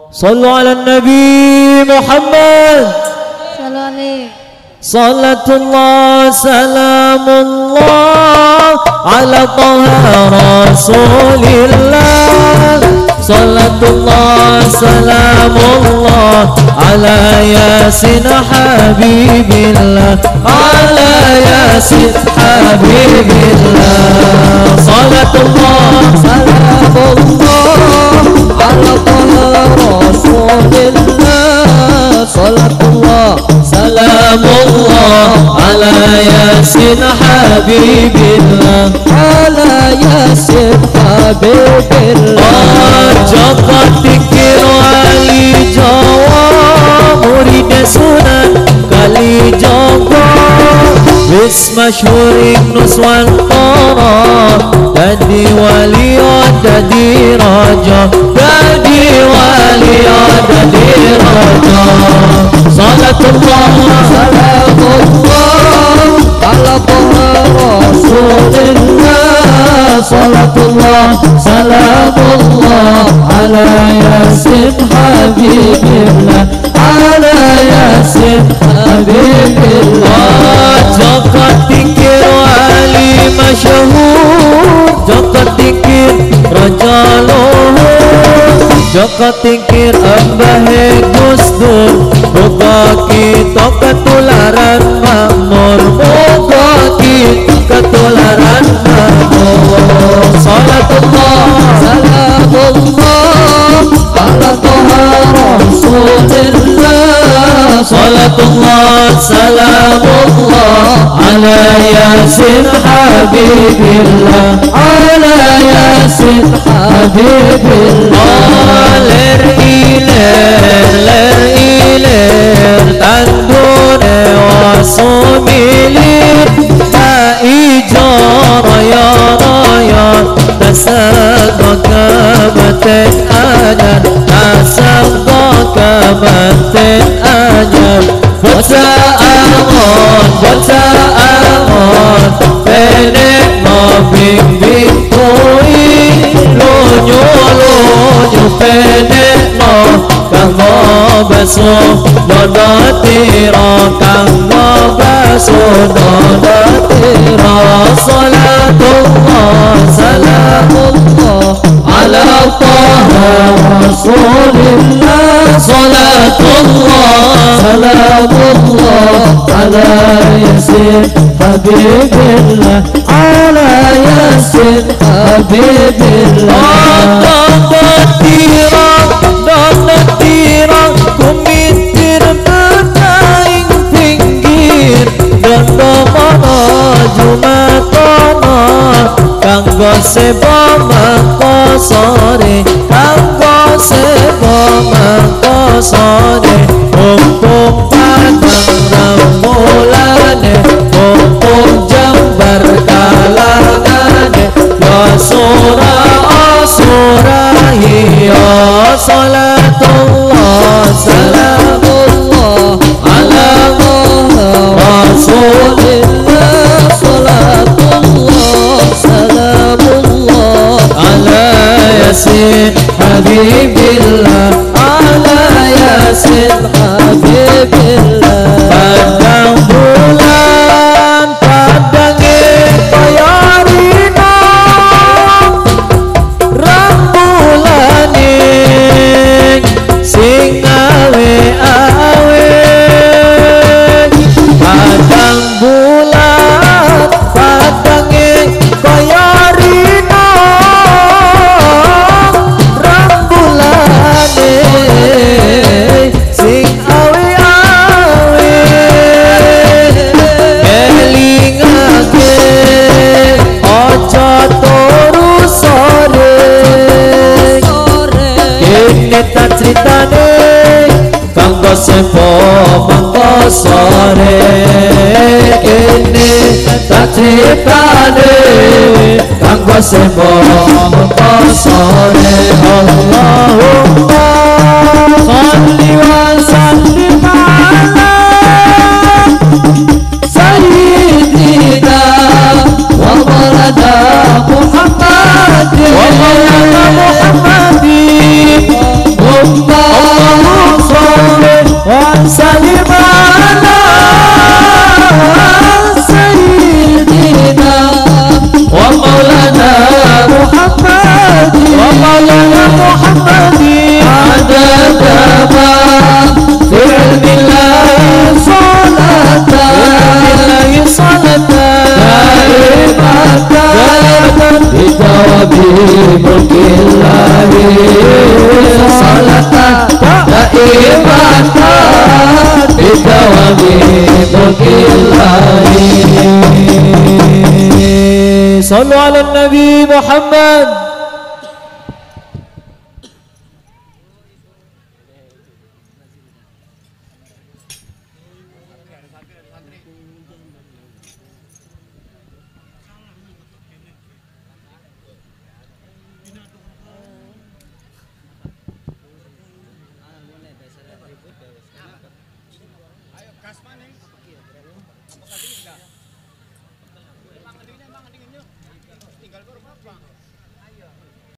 صلوا على النبي محمد صلوا عليه. صلاة الله سلام الله على طه رسول الله. صلاة الله سلام الله على ياسين حبيب الله. على ياسين حبيب الله. صلاة الله سلام الله على طه رسول الله. صلاة الله سلام الله على ياسين حبيب الله. على ياسين حبيب الله. Joko tikir wali Jawa murid Sunan Kalijaga wis masyhur Nuswantara dadi wali dadi raja. Dadi wali dadi raja. Salatullah salamullah ala taha rasulillah. Salatullah salamullah ala yasin habibillah. Ala yasin habibillah. Joko tikir wali masyhur, joko tikir raja luhur, joko tikir ambahe Gus Dur. Moga kita ketularan makmur, moga kita ketularan makmur. Salatullah salamullah ala taha rasulillah. Salatullah salamullah ala yasin habibillah. Ala yasin habibillah. Ler iler tandune wasumilir ta ijo raya raya tasabaka baten ajan. Tasabaka baten ajan. Baca amon penek mabing-bing koi lonyo penek no kanggo baso dodo tira. Kanggo baso dodo tira. Salatullah salamullah ala taha rasulillah. Salatullah salamullah ala yasin habibillah. Ala yasin habibillah. Dodo tira kumitir berdaing pinggir. Dodo mono jumatono kanggo sebo mangko sore. Kanggo sebo mangko sore. Mumpung padang ramulane, mumpung jambar kalangane. Ya sura hiya. Salatullah salamullah ala rasulillah. Salatullah salamullah ala yasin habibillah. Ala yasin habibillah. Padang bulan padange kaya rina, rambulane sing awe-awe. Padang bulan padange kaya rina, rambulane sing awe-awe. Elingake ojo turu sore. Kene tak critane kanggo sepo mangko sore. Kene tak critane kanggo sepo mangko sore. Allahumma sholli wa sallim ala sayyidina wa maulana Muhammadin. salatan daimatan bidawami mulkillahi. Sallu ala Nabi Muhammad.